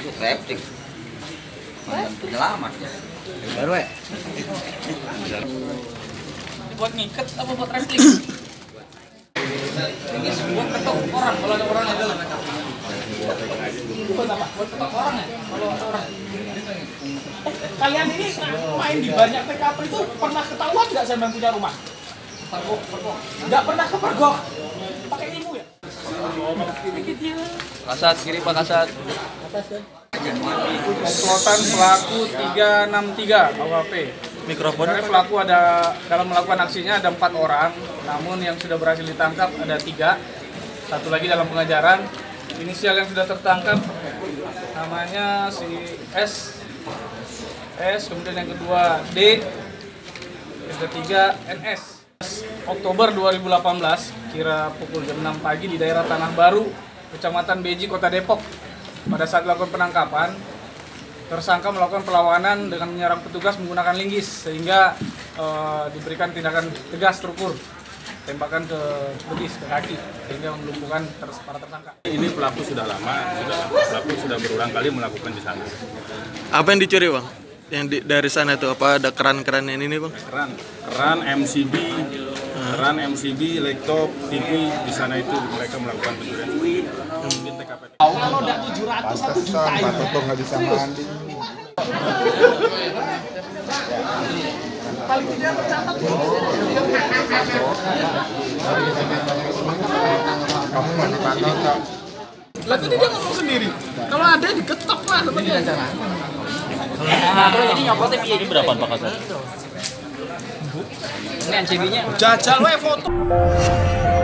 Itu replik. Mantan penyelamat ya. Baru ya? Buat ngikat apa buat replik? Ini buat ketok orang kalau ada orang ada. Buat apa? Buat ketok orang ya? Kalau ada orang. Kalian ini main di banyak TKP itu pernah ketahuan nggak saya punya rumah? Nggak pernah kepergok. Pakai ilmu ya? Kasat, kiri Pak Kasat. Komplotan pelaku 363 AWP. Mikrofon. Karena pelaku ada dalam melakukan aksinya ada 4 orang, namun yang sudah berhasil ditangkap ada 3. Satu lagi dalam pengejaran. Inisial yang sudah tertangkap namanya si S, kemudian yang kedua D, yang ketiga NS. Oktober 2018, kira pukul jam 6 pagi di daerah Tanah Baru, Kecamatan Beji, Kota Depok. Pada saat melakukan penangkapan, tersangka melakukan perlawanan dengan menyerang petugas menggunakan linggis, sehingga diberikan tindakan tegas terukur, tembakan ke betis, ke kaki, sehingga melumpuhkan para tersangka. Ini pelaku sudah lama, pelaku sudah berulang kali melakukan di sana. Apa yang dicuri Bang? Yang dari sana itu apa ada keran-keran yang ini Bang? Keran MCB, laptop, TV, di sana itu mereka melakukan pencurian. Di TKP. Kalau udah 700 1 juta ini. Betul nggak bisa mandi. Paling tidak tercatat. Kamu mandi pantau nggak? Lah tadi dia ngomong sendiri. Kalau ada diketok lah sebenarnya. Nah, terus ini nyopotnya piye ini berapa Pak Kasat? Ini NCB-nya. Jajal we foto.